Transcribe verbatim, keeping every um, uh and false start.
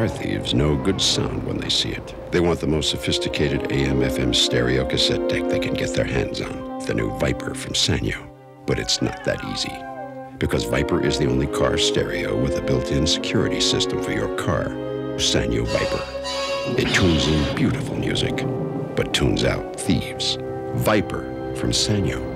car thieves know good sound when they see it. They want the most sophisticated A M F M stereo cassette deck they can get their hands on, the new Viper from Sanyo. But it's not that easy, because Viper is the only car stereo with a built-in security system for your car. Sanyo Viper. It tunes in beautiful music, but tunes out thieves. Viper from Sanyo.